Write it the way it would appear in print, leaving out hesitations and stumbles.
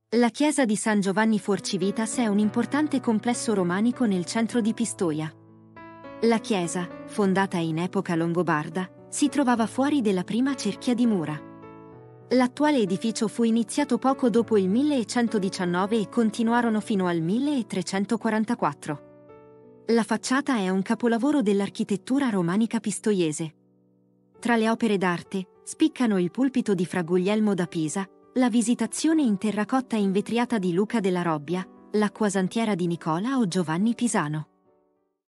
La chiesa di San Giovanni Forcivitas è un importante complesso romanico nel centro di Pistoia. La chiesa, fondata in epoca longobarda, si trovava fuori della prima cerchia di mura. L'attuale edificio fu iniziato poco dopo il 1119 e continuarono fino al 1344. La facciata è un capolavoro dell'architettura romanica pistoiese. Tra le opere d'arte, spiccano il pulpito di Fra Guglielmo da Pisa, la Visitazione in terracotta invetriata di Luca della Robbia, l'acquasantiera di Nicola o Giovanni Pisano.